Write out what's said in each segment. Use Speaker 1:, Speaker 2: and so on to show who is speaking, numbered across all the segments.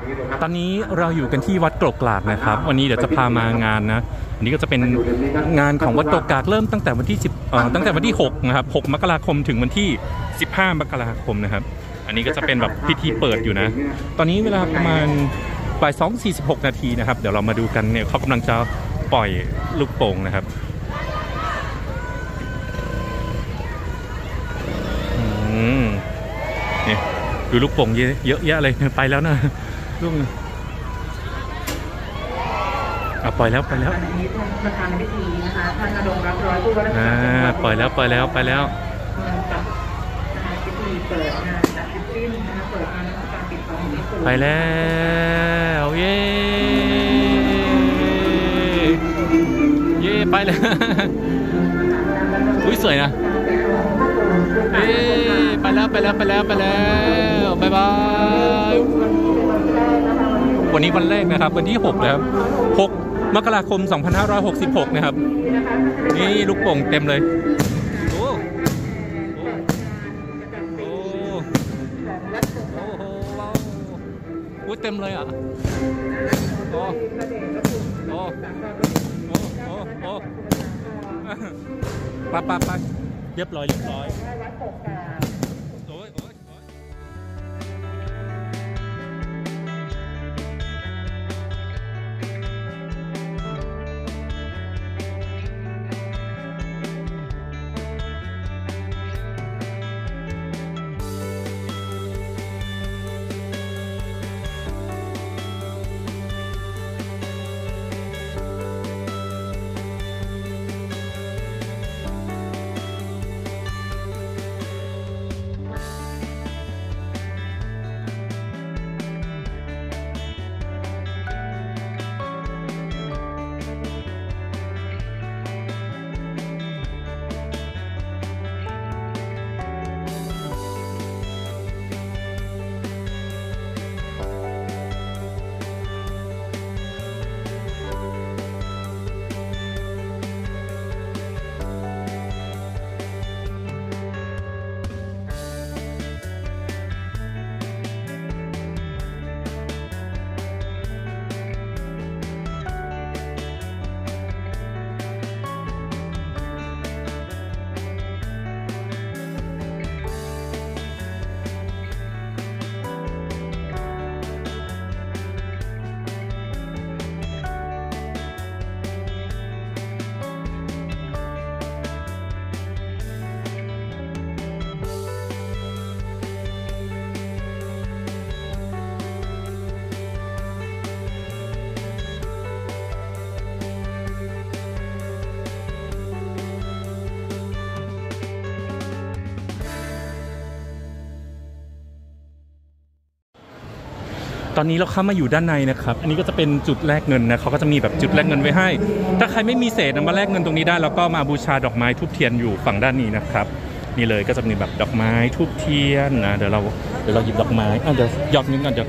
Speaker 1: ตอนนี้เราอยู่กันที่วัดกรกกรากนะครับวันนี้เดี๋ยวจะพามางานนะอันนี้ก็จะเป็นงานของวัดกรกกรากเริ่มตั้งแต่วันที่ตั้งแต่วันที่6นะครับ6มกราคมถึงวันที่15มกราคมนะครับอันนี้ก็จะเป็นแบบพิธีเปิดอยู่นะตอนนี้เวลาประมาณบ่าย2:46 นาทีนะครับเดี๋ยวเรามาดูกันเนี่ยเขากำลังจะปล่อยลูกโป่งนะครับเนี่ยดูลูกโป่งเยอะแยะเลยไปแล้วนะลูกปล่อยแล้วอันนี้ประธานในพิธีนะคะท่านอดมรับร้อยผู้ว่าราชการปล่อยแล้วไปแล้วพิธีเปิดงานจัดพิธีนะคะเปิดงานการปิดทองไปแล้วเย่ไปแล้วอุ้ยสวยนะไปแล้วบ๊ายบายวันนี้วันแรกนะครับวันที่6นะครับ6มกราคม2566นะครับนี่ลูกโป่งเต็มเลยโอ้โหเต็มเลยอ่ะโอ้ไปเรียบร้อยตอนนี้เราเข้ามาอยู่ด้านในนะครับอันนี้ก็จะเป็นจุดแลกเงินนะเขาก็จะมีแบบจุดแลกเงินไว้ให้ถ้าใครไม่มีเศษมาแลกเงินตรงนี้ได้แล้วก็มาบูชาดอกไม้ทูบเทียนอยู่ฝั่งด้านนี้นะครับนี่เลยก็จะมีแบบดอกไม้ทูบเทียนนะเดี๋ยวเราหยิบดอกไม้เดี๋ยวหยอดเงินก่อน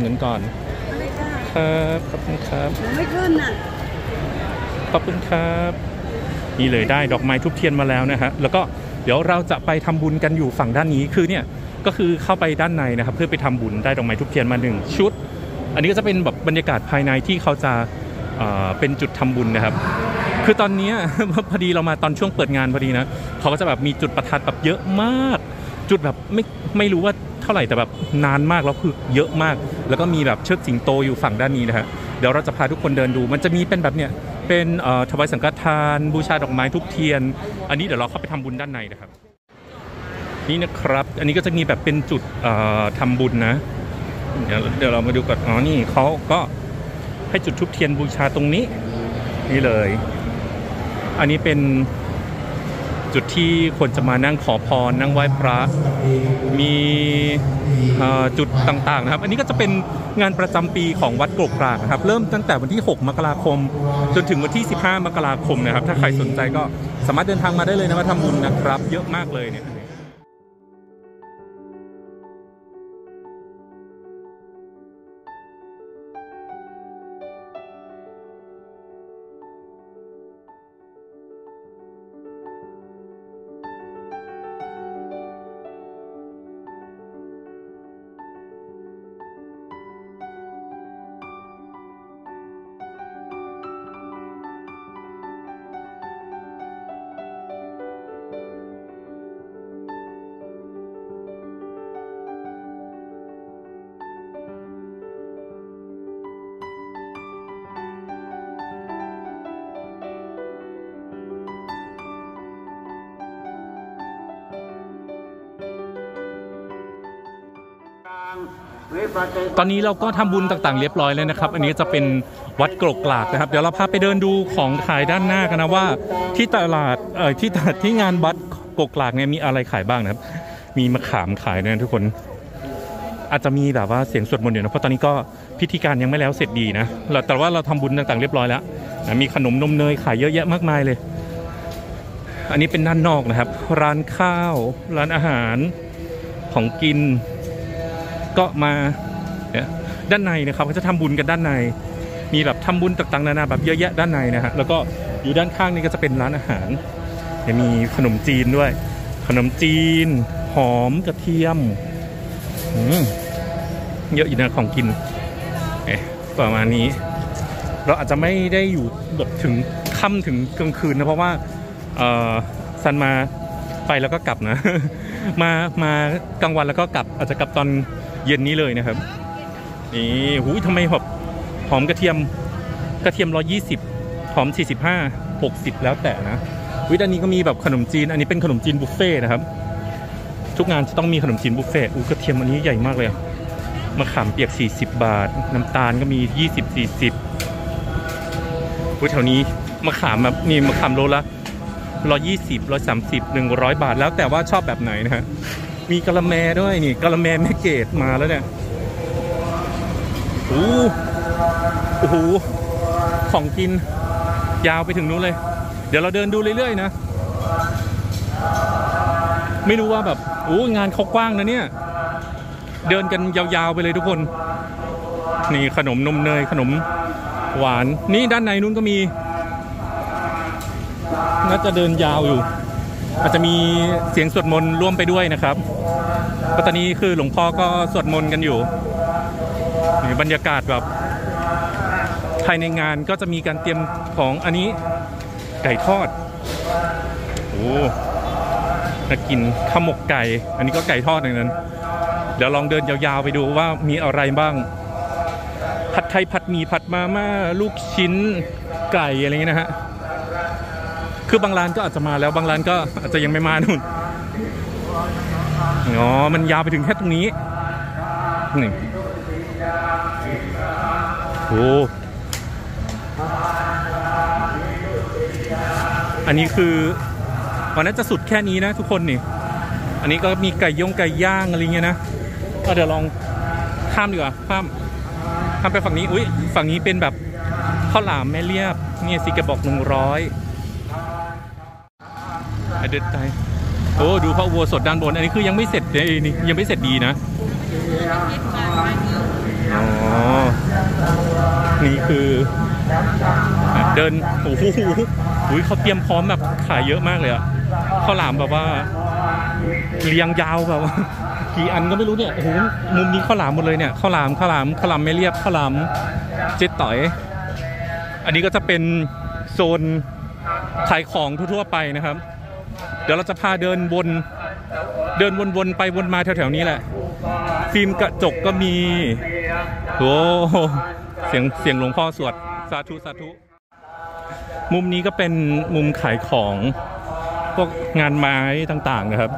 Speaker 1: ครับขอบคุณครับไม่ขึ้นน่ะขอบคุณครับนี่เลยได้ดอกไม้ทูบเทียนมาแล้วนะฮะแล้วก็เดี๋ยวเราจะไปทำบุญกันอยู่ฝั่งด้านนี้คือเนี่ยก็คือเข้าไปด้านในนะครับเพื่อไปทำบุญได้ดอกไม้ทูบเทียนมา1ชุดอันนี้ก็จะเป็นแบบบรรยากาศภายในที่เขาจะเป็นจุดทำบุญนะครับคือตอนนี้พอดีเรามาตอนช่วงเปิดงานพอดีนะเขาก็จะแบบมีจุดประทัดแบบเยอะมากจุดแบบไม่รู้ว่าเท่าไหร่แต่แบบนานมากแล้วคือเยอะมากแล้วก็มีแบบเชิดสิงโตอยู่ฝั่งด้านนี้นะฮะเดี๋ยวเราจะพาทุกคนเดินดูมันจะมีเป็นแบบเนี้ยเป็นถวายสังฆทานบูชาดอกไม้ทูบเทียนอันนี้เดี๋ยวเราเข้าไปทำบุญด้านในนะครับนี่นะครับอันนี้ก็จะมีแบบเป็นจุดทำบุญนะเดี๋ยวเรามาดูก่อนนี่เขาก็ให้จุดธูปเทียนบูชาตรงนี้นี่เลยอันนี้เป็นจุดที่คนจะมานั่งขอพรนั่งไหว้พระมีจุดต่างๆนะครับอันนี้ก็จะเป็นงานประจำปีของวัดกรกกรากนะครับเริ่มตั้งแต่วันที่6มกราคมจนถึงวันที่15มกราคมนะครับถ้าใครสนใจก็สามารถเดินทางมาได้เลยนะมาทำบุญนะครับเยอะมากเลยเนี่ยตอนนี้เราก็ทำบุญต่างๆเรียบร้อยแล้วนะครับอันนี้จะเป็นวัดกรกกรากนะครับเดี๋ยวเราพาไปเดินดูของขายด้านหน้ากันนะว่าที่ตลาดที่งานวัดกรกกรากเนี่ยมีอะไรขายบ้างนะครับมีมะขามขายนะทุกคนอาจจะมีแบบว่าเสียงสวดมนต์อยู่นะเพราะตอนนี้ก็พิธีการยังไม่แล้วเสร็จดีนะแต่ว่าเราทำบุญต่างๆเรียบร้อยแล้วนะมีขนมนมเนยขายเยอะแยะมากมายเลยอันนี้เป็นด้านนอกนะครับร้านข้าวร้านอาหารของกินก็มาด้านในนะครับเขาจะทำบุญกันด้านในมีแบบทำบุญต่างๆนานาแบบเยอะแยะด้านในนะฮะแล้วก็อยู่ด้านข้างนี่ก็จะเป็นร้านอาหารจะมีขนมจีนด้วยขนมจีนหอมกระเทียมเยอะอยู่นะของกินประมาณนี้เราอาจจะไม่ได้อยู่แบบถึงค่ำถึงกลางคืนนะเพราะว่าซันมาไปแล้วก็กลับนะ มากลางวันแล้วก็กลับอาจจะกลับตอนเย็นนี้เลยนะครับนี่หูยทำไมแบบหอมกระเทียม120หอม45 60แล้วแต่นะวิด้านนี้ก็มีแบบขนมจีนอันนี้เป็นขนมจีนบุฟเฟ่นะครับทุกงานจะต้องมีขนมจีนบุฟเฟ่กระเทียมอันนี้ใหญ่มากเลยมะขามเปียก40 บาทน้ำตาลก็มี20 40แถวนี้มะขามแบบนี่มะขามโลละ120 130 100 บาทแล้วแต่ว่าชอบแบบไหนนะฮะมีกะละแมด้วยนี่กะละแมแม่เกดมาแล้วเนี่ยโอ้โหของกินยาวไปถึงนู้นเลยเดี๋ยวเราเดินดูเรื่อยๆนะไม่รู้ว่าแบบงานเขากว้างนะเนี่ยเดินกันยาวๆไปเลยทุกคนนี่ขนมนมเนยขนมหวานนี่ด้านในนู้นก็มีน่าจะเดินยาวอยู่อาจจะมีเสียงสวดมนต์ร่วมไปด้วยนะครับตอนนี้คือหลวงพ่อก็สวดมนต์กันอยู่นี่บรรยากาศแบบภายในงานก็จะมีการเตรียมของอันนี้ไก่ทอดน่ากินข้าวหมกไก่อันนี้ก็ไก่ทอดอย่างนั้นเดี๋ยวลองเดินยาวๆไปดูว่ามีอะไรบ้างผัดไทยผัดหมี่ผัดมาม่าลูกชิ้นไก่อะไรอย่างนี้นะฮะคือบางร้านก็อาจจะมาแล้วบางร้านก็อาจจะยังไม่มานู่นมันยาวไปถึงแค่ตรงนี้นี่อันนี้คือวันนั้นจะสุดแค่นี้นะทุกคนนี่อันนี้ก็มีไก่ย่างอะไรเงี้ยนะก็เดี๋ยวลองข้ามดีกว่าข้ามไปฝั่งนี้ฝั่งนี้เป็นแบบข้าวหลามแม่เรียบเนี่ยสิกระบอก100เด็ดใจดูพระอุโบสถด้านบนอันนี้คือยังไม่เสร็จเลยนี่ยังไม่เสร็จดีนะนี่คือเดินเขาเตรียมพร้อมแบบขายเยอะมากเลยอะข้าวหลามแบบว่าเรียงยาวแบบกี่อันก็ไม่รู้เนี่ยมุมนี้ข้าวหลามหมดเลยเนี่ยข้าวหลามไม่เรียบข้าวหลามเจ๊ต่อยอันนี้ก็จะเป็นโซนขายของทั่วๆไปนะครับเดี๋ยวเราจะพาเดินวนไปวนมาแถวๆนี้แหละฟิล์มกระจกก็มีเสียงหลวงพ่อสวดสาธุมุมนี้ก็เป็นมุมขายของพวกงานไม้ต่างๆนะครับ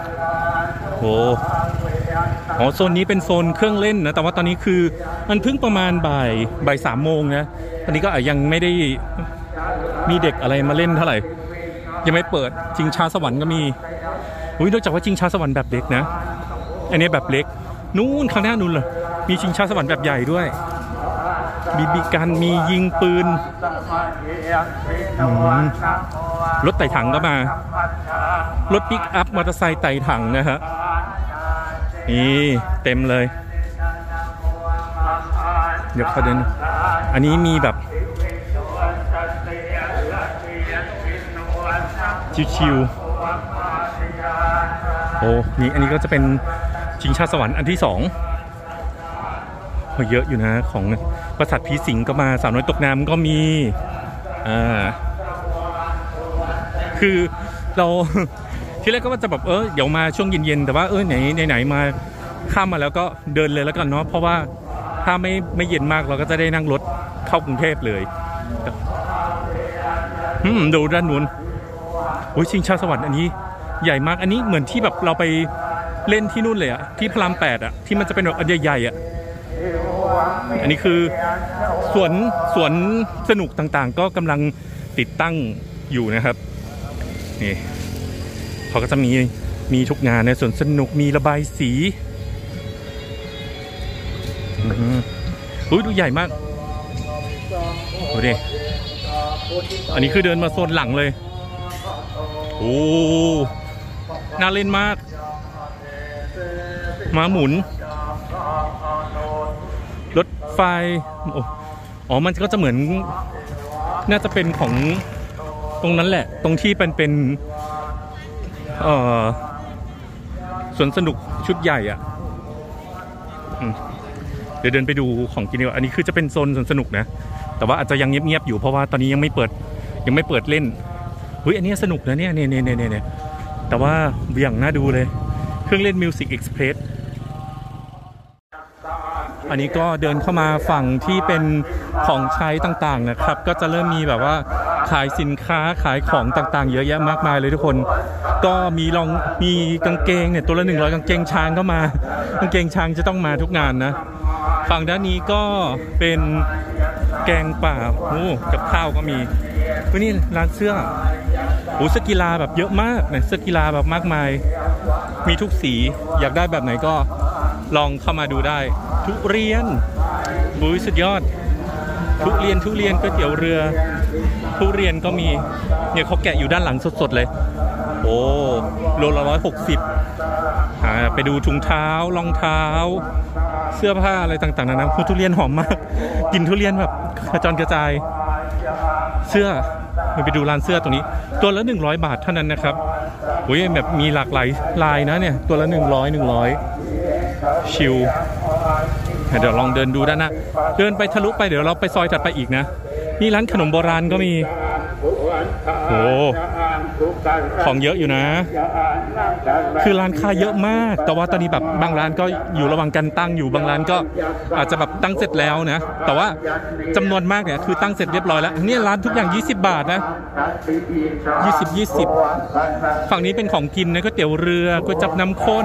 Speaker 1: โซนนี้เป็นโซนเครื่องเล่นนะแต่ว่าตอนนี้คือมันเพิ่งประมาณบ่าย3 โมงนะตอนนี้ก็ยังไม่ได้มีเด็กอะไรมาเล่นเท่าไหร่ยังไม่เปิดชิงช้าสวรรค์ก็มีนอกจากว่าชิงช้าสวรรค์แบบเล็กนะอันนี้แบบเล็กนู่นข้างหน้านู่นเลยมีชิงช้าสวรรค์แบบใหญ่ด้วยมีการมียิงปืนรถไต่ถังก็มารถปิกอัพมอเตอร์ไซค์ไต่ถังนะฮะนี่เต็มเลยเดี๋ยวเขาเดินอันนี้มีแบบชิวๆนี่อันนี้ก็จะเป็นชิงช้าสวรรค์อันที่2เยอะอยู่นะของปราสาทผีสิงก็มาสาวน้อยตกน้ำก็มีคือเราที่แรกก็ว่าจะแบบเดี๋ยวมาช่วงเย็นๆแต่ว่าไหนมาข้ามมาแล้วก็เดินเลยแล้วกันเนาะเพราะว่าถ้าไม่เย็นมากเราก็จะได้นั่งรถเข้ากรุงเทพเลยดูด้านนู้นชิงช้าสวรรค์อันนี้ใหญ่มากอันนี้เหมือนที่แบบเราไปเล่นที่นู่นเลยอะที่พระราม8อะที่มันจะเป็นแบบอันใหญ่ๆอะอันนี้คือสวนสนุกต่างๆก็กำลังติดตั้งอยู่นะครับนี่เขาก็จะมีทุกงานในสวนสนุกมีระบายสีดูใหญ่มากดูดิอันนี้คือเดินมาโซนหลังเลยโอ้น่าเล่นมากม้าหมุนรถไฟอ๋อมันก็จะเหมือนน่าจะเป็นของตรงนั้นแหละตรงที่เป็นสวนสนุกชุดใหญ่อ่ะเดี๋ยวเดินไปดูของกินดีกว่าอันนี้คือจะเป็นโซนสวนสนุกนะแต่ว่าอาจจะยังเงียบๆอยู่เพราะว่าตอนนี้ยังไม่เปิดเล่นเฮ้ยอันนี้สนุกนะเนี่ยแต่ว่าอย่างน่าดูเลยเครื่องเล่น Music Express อันนี้ก็เดินเข้ามาฝั่งที่เป็นของใช้ต่างๆนะครับก็จะเริ่มมีแบบว่าขายสินค้าขายของต่างๆเยอะแยะมากมายเลยทุกคนก็มีกางเกงเนี่ยตัวละ100กางเกงช้างก็มากางเกงช้างจะต้องมาทุกงานนะฝั่งด้านนี้ก็เป็นแกงป่ากับข้าวก็มีนี่ร้านเสื้อเสื้อกีฬาแบบเยอะมากเนี่ยเสื้อกีฬาแบบมากมายมีทุกสีอยากได้แบบไหนก็ลองเข้ามาดูได้ทุเรียนสุดยอดทุเรียนก๋วยเตี๋ยวเรือทุเรียนก็มีเนี่ยเขาแกะอยู่ด้านหลังสดๆเลยโอ้โลละ160ไปดูถุงเท้ารองเท้าเสื้อผ้าอะไรต่างๆนะทุเรียนหอมมากกินทุเรียนแบบกระจอนกระจายเสื้อไปดูร้านเสื้อตรงนี้ตัวละ100 บาทเท่านั้นนะครับโอ้ยแบบมีหลากหลายลายนะเนี่ยตัวละ100ชิลเดี๋ยวลองเดินดูด้านหน้าเดินไปทะลุไปเดี๋ยวเราไปซอยถัดไปอีกนะนี่ร้านขนมโบราณก็มีโอ้ของเยอะอยู่นะคือร้านค้าเยอะมากแต่ว่าตอนนี้แบบบางร้านก็อยู่ระหว่างการตั้งอยู่บางร้านก็อาจจะแบบตั้งเสร็จแล้วนะแต่ว่าจำนวนมากเนี่ยคือตั้งเสร็จเรียบร้อยแล้วนี่ร้านทุกอย่าง20 บาทนะ20ฝั่งนี้เป็นของกินนะก๋วยเตี๋ยวเรือก๋วยจับน้ำข้น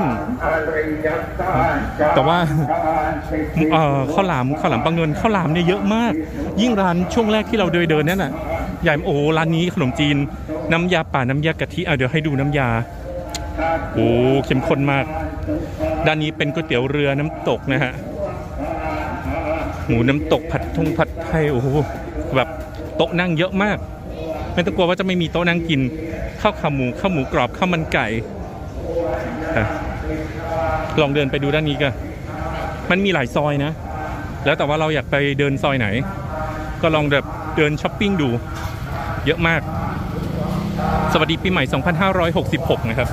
Speaker 1: แต่ว่าข้าวหลามปังเงินข้าวหลามเนี่ยเยอะมากยิ่งร้านช่วงแรกที่เราเดินนั่นน่ะใหญ่โอ้ร้านนี้ขนมจีนน้ำยาป่าน้ำยากะทิเดี๋ยวให้ดูน้ำยาโอ้เข้มข้นมากด้านนี้เป็นก๋วยเตี๋ยวเรือน้ำตกนะฮะหมูน้ำตกผัดไทยโอ้โหแบบโต๊ะนั่งเยอะมากไม่ต้องกลัวว่าจะไม่มีโต๊ะนั่งกินข้าวขาหมูกรอบข้าวมันไก่ลองเดินไปดูด้านนี้กันมันมีหลายซอยนะแล้วแต่ว่าเราอยากไปเดินซอยไหนก็ลองแบบเดินช้อปปิ้งดูเยอะมากสวัสดีปีใหม่2566นะครับ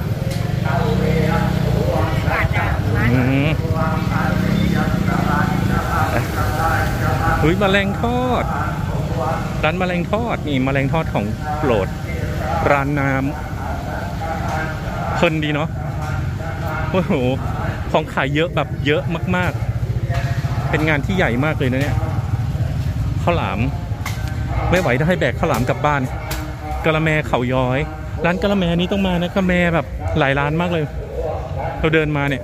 Speaker 1: แมลงทอดร้านแมลงทอดนี่แมลงทอดของโปรดร้านน้ำเพลินดีเนาะโอ้โหของขายเยอะแบบเยอะมากๆเป็นงานที่ใหญ่มากเลยนะเนี่ยข้าวหลามไม่ไหวถ้าให้แบกข้าวหลามกลับบ้านกะละแมเขาย้อยร้านกะละแมนี้ต้องมานะกะละแมแบบหลายร้านมากเลยเราเดินมาเนี่ย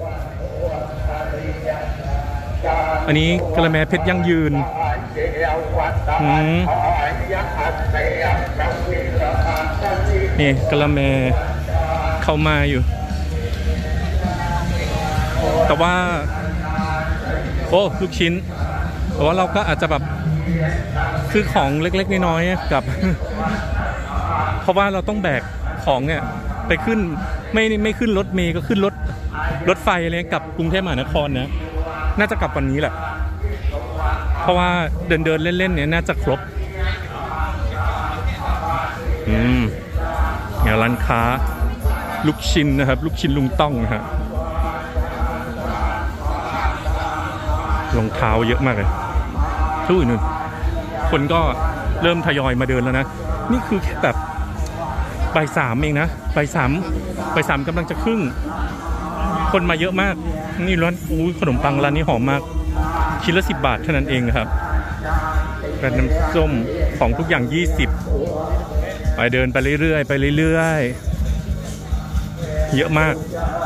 Speaker 1: อันนี้กะละแมเพชรยั่งยืนนี่กะละแมเข้ามาอยู่แต่ว่าลูกชิ้นแต่ว่าเราก็อาจจะแบบซื้อของเล็กๆน้อยๆกับเพราะว่าเราต้องแบกของเนี่ยไปขึ้นไม่ขึ้นรถเมล์ก็ขึ้นรถไฟอะไรกับกรุงเทพมหานครนะน่าจะกลับวันนี้แหละเพราะว่าเดินเล่นๆเนี่ยน่าจะครบเนี่ยร้านค้าลูกชิ้นนะครับลูกชิ้นลุงต้องนะฮะรองเท้าเยอะมากเลยทุกนู่นคนก็เริ่มทยอยมาเดินแล้วนะนี่คือแค่แบบบ่าย 3เองนะบ่าย 3กำลังจะครึ่งคนมาเยอะมากนี่ร้านขนมปังร้านนี้หอมมากชิ้นละ10 บาทเท่านั้นเองครับเป็นน้ำส้มของทุกอย่าง20ไปเดินไปเรื่อยเยอะมาก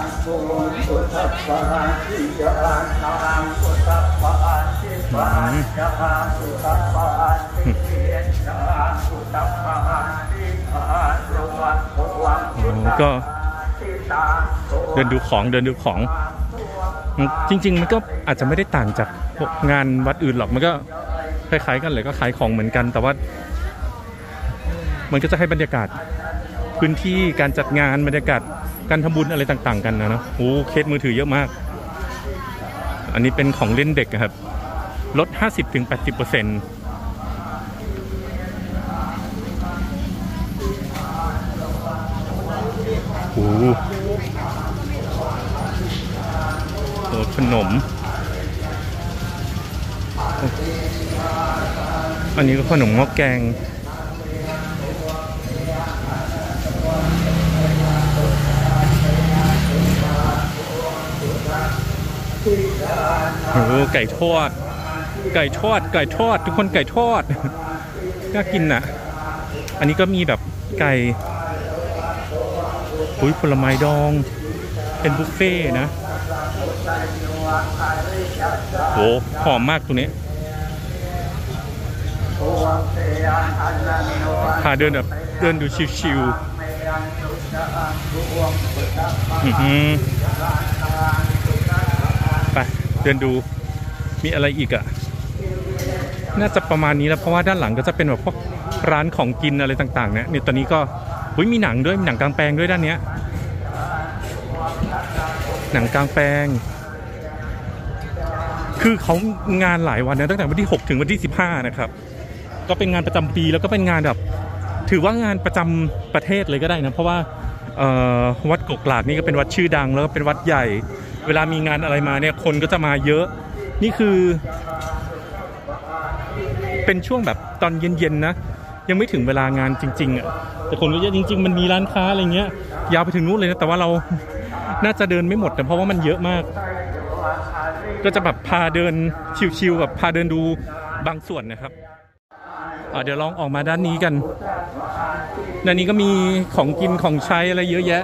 Speaker 1: ก็เดินดูของจริงๆมันก็อาจจะไม่ได้ต่างจากงานวัดอื่นหรอกมันก็คล้ายๆกันเลยก็ขายของเหมือนกันแต่ว่ามันก็จะให้บรรยากาศพื้นที่การจัดงานบรรยากาศการทำบุญอะไรต่างๆกันนะเนาะโอ้เคสมือถือเยอะมากอันนี้เป็นของเล่นเด็กครับลด 50-80%โอ้โหขนมอันนี้ก็ขนมหม้อแกงโอ้ไก่ทอดทุกคนไก่ทอดน่ากินน่ะอันนี้ก็มีแบบไก่ผลไม้ดองเป็นบุฟเฟ่นะโอ้หอมมากตัวนี้พาเดินแบบเดินดูชิวๆไปเดินดูมีอะไรอีกอ่ะน่าจะประมาณนี้แล้วเพราะว่าด้านหลังก็จะเป็นแบบพวกร้านของกินอะไรต่างๆเนี่ยตอนนี้ก็มีหนังด้วยมีหนังกลางแปลงด้วยด้านเนี้ยหนังกลางแปลงคือเขางานหลายวันนะตั้งแต่วันที่6ถึงวันที่15นะครับก็เป็นงานประจำปีแล้วก็เป็นงานแบบถือว่างานประจำประเทศเลยก็ได้นะเพราะว่าวัดกกหลากนี่ก็เป็นวัดชื่อดังแล้วก็เป็นวัดใหญ่เวลามีงานอะไรมาเนี่ยคนก็จะมาเยอะนี่คือเป็นช่วงแบบตอนเย็นๆนะยังไม่ถึงเวลางานจริงๆอ่ะแต่คนก็เยอะจริงๆมันมีร้านค้าอะไรเงี้ยยาวไปถึงนู้นเลยนะแต่ว่าเราน่าจะเดินไม่หมดนะเพราะว่ามันเยอะมากก็จะแบบพาเดินชิวๆแบบพาเดินดูบางส่วนนะครับเดี๋ยวลองออกมาด้านนี้กันด้านนี้ก็มีของกินของใช้อะไรเยอะแยะ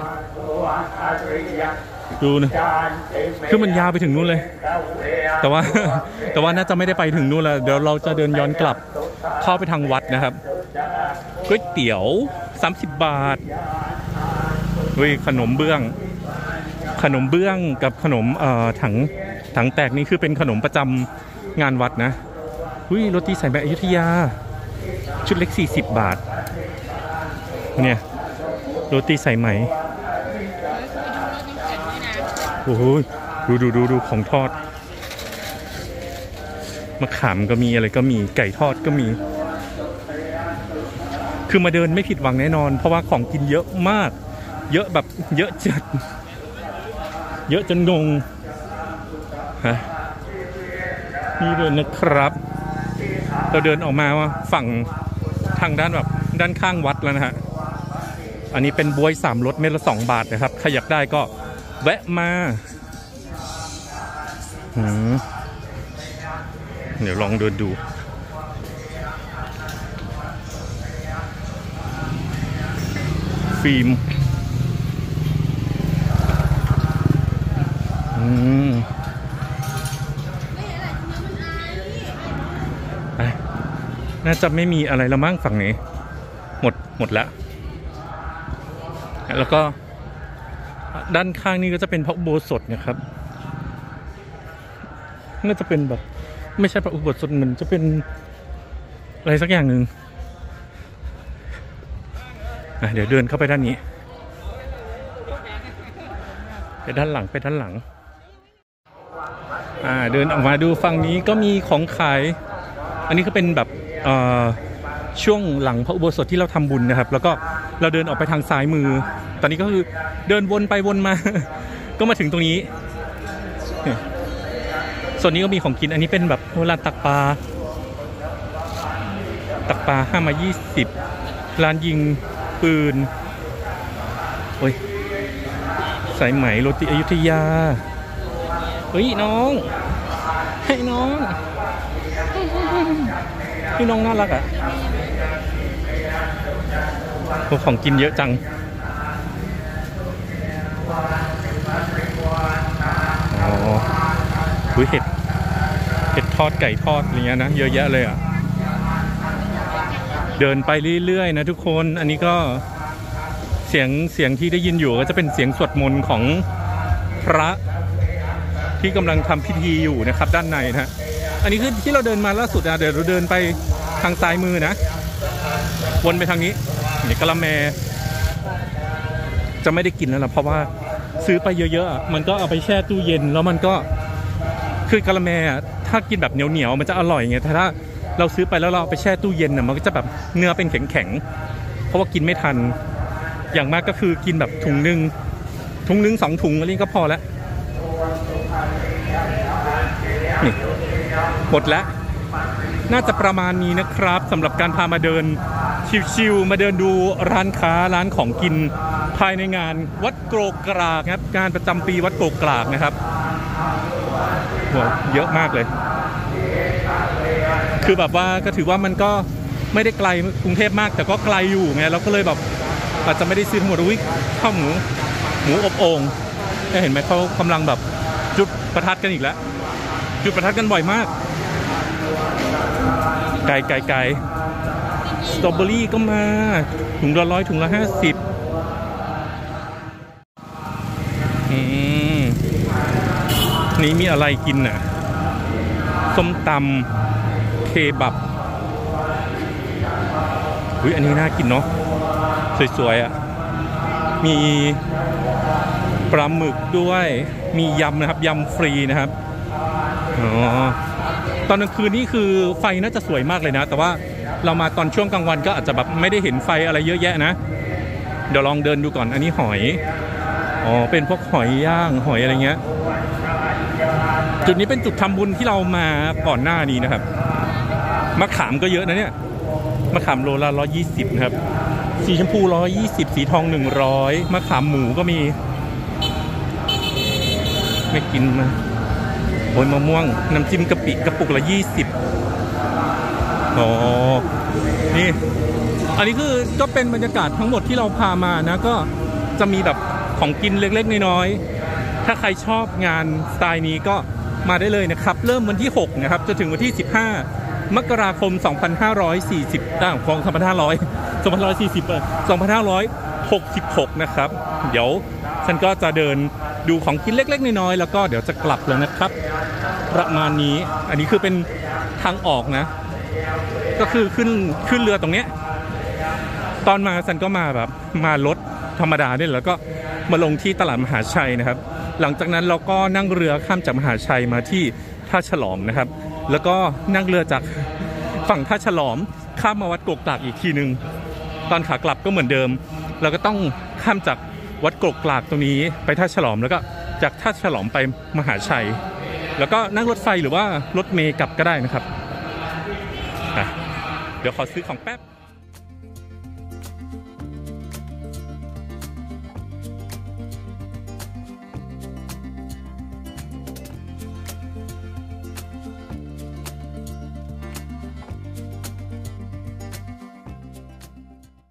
Speaker 1: ดูนะคือมันยาวไปถึงนู้นเลยแต่ว่าน่าจะไม่ได้ไปถึงนู้นแล้วเดี๋ยวเราจะเดินย้อนกลับเข้าไปทางวัดนะครับก๋วยเตี๋ยว30 บาทขนมเบื้องกับขนมถังแตกนี่คือเป็นขนมประจำงานวัดนะโรตีสายไหมอยุธยาชุดเล็ก40 บาทเนี่ยโรตีสายไหมโอ้โหดูของทอดมะขามก็มีอะไรก็มีไก่ทอดก็มีคือมาเดินไม่ผิดหวังแน่นอนเพราะว่าของกินเยอะมากเยอะแบบเยอะจัดเยอะจนงงนี่เลยนะครับเราเดินออกมาฝั่งทางด้านแบบด้านข้างวัดแล้วนะฮะอันนี้เป็นบวย3 รสเม็ดละ2 บาทนะครับใครอยากได้ก็แวะมาเดี๋ยวลองเดินดูฟิล์มน่าจะไม่มีอะไรละมั้งฝั่งนี้หมดแล้วก็ด้านข้างนี้ก็จะเป็นพระอุโบสถนะครับน่าจะเป็นแบบไม่ใช่พระอุโบสถมันจะเป็นอะไรสักอย่างหนึ่งเดี๋ยวเดินเข้าไปด้านนี้ไปด้านหลังเดินออกมาดูฝั่งนี้ก็มีของขายอันนี้ก็เป็นแบบช่วงหลังพระอุโบสถที่เราทำบุญนะครับแล้วก็เราเดินออกไปทางซ้ายมือตอนนี้ก็คือเดินวนไปวนมา ก็มาถึงตรงนี้ส่วนนี้ก็มีของกินอันนี้เป็นแบบร้านตักปลา5 มา 20ร้านยิงปืนสายไหมโรตีอยุธยาน้องให้น้องพี่น้องน่ารักอ่ะของกินเยอะจังอุ้ยเห็ดทอดไก่ทอดอะไรเงี้ยนะเยอะแยะเลยอ่ะเดินไปเรื่อยๆนะทุกคนอันนี้ก็เสียงที่ได้ยินอยู่ก็จะเป็นเสียงสวดมนต์ของพระที่กำลังทำพิธีอยู่นะครับด้านในนะอันนี้คือที่เราเดินมาล่าสุดนะเดี๋ยวเราเดินไปทางซ้ายมือนะวนไปทางนี้นี่กะละแมจะไม่ได้กินแล้วล่ะเพราะว่าซื้อไปเยอะๆมันก็เอาไปแช่ตู้เย็นแล้วมันก็คือกะละแมถ้ากินแบบเหนียวๆมันจะอร่อยไงแต่ถ้าเราซื้อไปแล้วเราเอาไปแช่ตู้เย็นน่ะมันก็จะแบบเนื้อเป็นแข็งๆเพราะว่ากินไม่ทันอย่างมากก็คือกินแบบถุงนึง2 ถุงอะไรก็พอแล้วนี่หมดแล้วน่าจะประมาณนี้นะครับสำหรับการพามาเดินชิวๆมาเดินดูร้านค้าร้านของกินภายในงานวัดโกรกกรากครับงานประจำปีวัดโกรกกรากนะครับโหเยอะมากเลยคือแบบว่าก็ถือว่ามันก็ไม่ได้ไกลกรุงเทพมากแต่ก็ไกลอยู่ไงเราก็เลยแบบอาจจะไม่ได้ซื้อทั้งหมดอุ้ยข้าวหมูอบโอ่งเห็นไหมเขากำลังแบบจุดประทัดกันอีกแล้วจุดประทัดกันบ่อยมากไก่สตรอเบอรี่ก็มาถุงละ100ถุงละ50นี่มีอะไรกินน่ะส้มตำเคบับอุ้ยอันนี้น่ากินเนาะสวยๆอ่ะมีปลาหมึกด้วยมียำนะครับยำฟรีนะครับอ๋อตอนกลางคืนนี่คือไฟน่าจะสวยมากเลยนะแต่ว่าเรามาตอนช่วงกลางวันก็อาจจะแบบไม่ได้เห็นไฟอะไรเยอะแยะนะเดี๋ยวลองเดินดูก่อนอันนี้หอยอ๋อเป็นพวกหอยย่างหอยอะไรเงี้ยจุดนี้เป็นจุดทำบุญที่เรามาก่อนหน้านี้นะครับมะขามก็เยอะนะเนี่ยมะขามโลละ120นะครับสีชมพู120สีทอง100มะขามหมูก็มีไม่กินมาโอ้ยมะม่วงน้ำจิ้มกะปิกระปุกละ20อ๋อนี่อันนี้คือก็เป็นบรรยากาศทั้งหมดที่เราพามานะก็จะมีแบบของกินเล็กๆน้อยๆถ้าใครชอบงานสไตล์นี้ก็มาได้เลยนะครับเริ่มวันที่6นะครับจนถึงวันที่15มกราคม2540ของ2566นะครับเดี๋ยวฉันก็จะเดินดูของกินเล็กๆน้อยๆแล้วก็เดี๋ยวจะกลับแล้วนะครับประมาณนี้อันนี้คือเป็นทางออกนะก็คือขึ้นเรือตรงเนี้ยตอนมาฉันก็มาแบบมารถธรรมดาเนี่ยแล้วก็มาลงที่ตลาดมหาชัยนะครับหลังจากนั้นเราก็นั่งเรือข้ามจากมหาชัยมาที่ท่าฉลอมนะครับแล้วก็นั่งเรือจากฝั่งท่าฉลอมข้ามมาวัดโกกกลากอีกทีนึงตอนขากลับก็เหมือนเดิมเราก็ต้องข้ามจากวัดโกกกลากตรงนี้ไปท่าฉลอมแล้วก็จากท่าฉลอมไปมหาชัยแล้วก็นั่งรถไฟหรือว่ารถเมล์กลับก็ได้นะครับเดี๋ยวขอซื้อของแป๊บ